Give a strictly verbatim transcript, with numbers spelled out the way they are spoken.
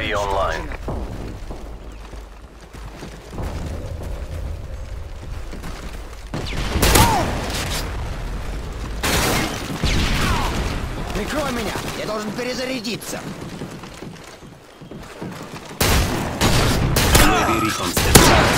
V online. Прикрой меня! Я должен перезарядиться! Nuevi riconstellazioni.